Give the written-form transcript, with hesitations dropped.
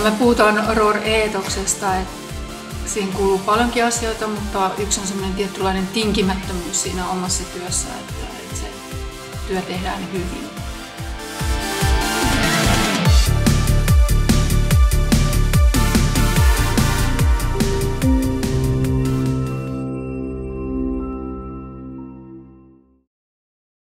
Me puhutaan ROR-eetoksesta, että siinä kuuluu paljonkin asioita, mutta yksi on semmoinen tietynlainen tinkimättömyys siinä omassa työssä, että se työ tehdään hyvin.